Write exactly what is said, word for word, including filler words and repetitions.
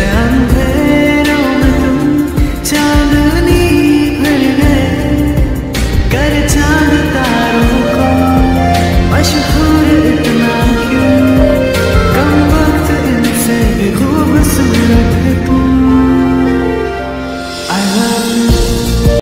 अंधेरों में तुम चांदनी भर गए कर चांद